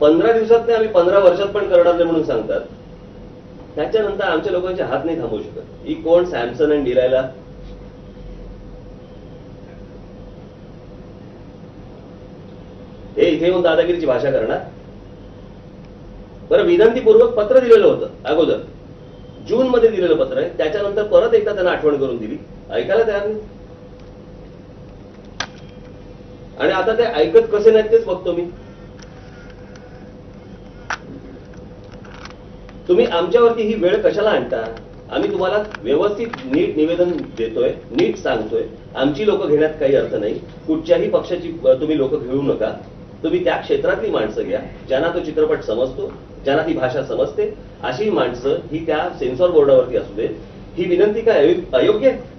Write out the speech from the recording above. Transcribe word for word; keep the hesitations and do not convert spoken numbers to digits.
पंधरा दिवसात नाही आम्ही पंधरा वर्षात पण करणार नाही म्हणून सांगतात, त्याच्यानंतर आमच्या लोकांचे हात नाही थांबवू शकत. ही कोण सॅमसन आणि डिलायला? हे इथे येऊन दादागिरीची भाषा करणार? बरं, विनंतीपूर्वक पत्र दिलेलं होतं अगोदर, जून मध्ये दिलेलं पत्र आहे, त्याच्यानंतर परत एकदा त्यांना आठवण करून दिली, ऐकायला तयार नाही. आणि आता ते ऐकत कसे नाहीत तेच बघतो मी. तुम्ही आमच्यावरती ही वेळ कशाला आणता? आम्ही तुम्हाला व्यवस्थित नीट निवेदन देतोय, नीट सांगतोय. आमची लोक घेण्यात काही अर्थ नाही. कुठच्याही पक्षाची तुम्ही लोक घेऊ नका. तुम्ही त्या क्षेत्रातली माणसं घ्या, ज्यांना तो चित्रपट समजतो, ज्यांना ती भाषा समजते, अशी माणसं ही त्या सेन्सॉर बोर्डावरती असू दे. ही विनंती काय अयोग्य आहे?